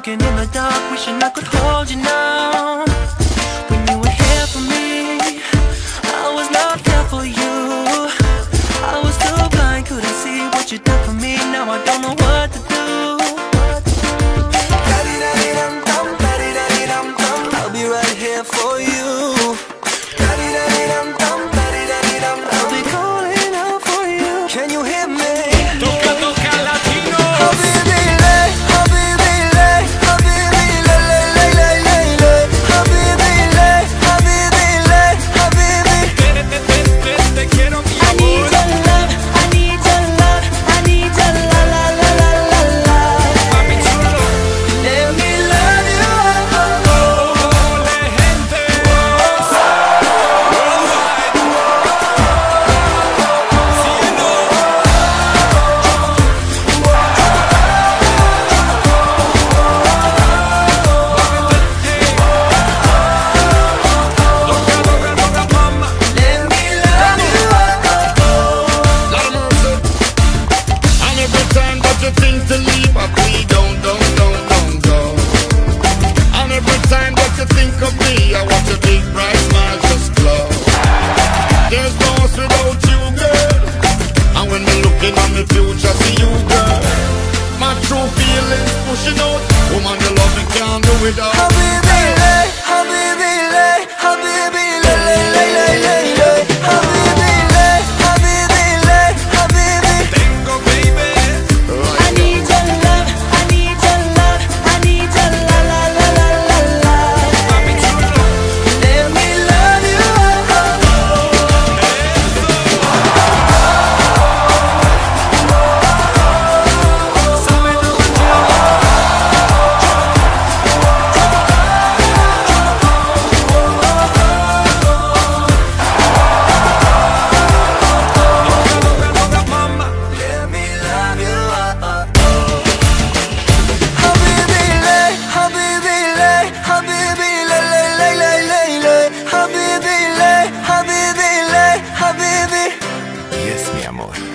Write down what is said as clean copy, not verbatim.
walking in the dark, wishing I could hold you now. When you were here for me, I was not there for you. I was too blind, couldn't see what you done for me. Now I don't know what to do. I'll be right here for you. I'll be calling out for you. Can you hear me? Yes, mi amor.